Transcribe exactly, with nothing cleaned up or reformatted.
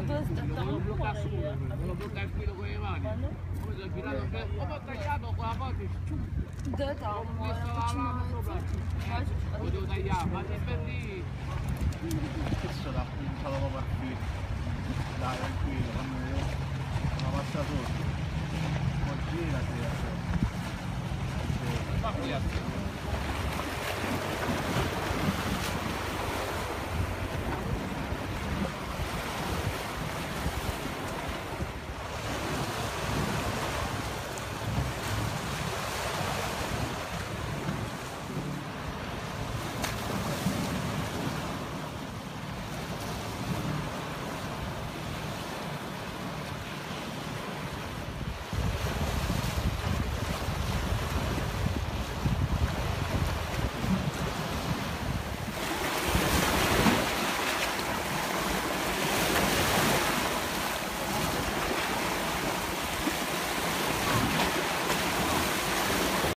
dove sta Lo blocca su, lo blocca il filo con le mani. Poi l'ho girato per... Ho tagliato quella cosa e dove sta? ho messo la lama sopra. Lo devo tagliare, ma è per lì. Che sono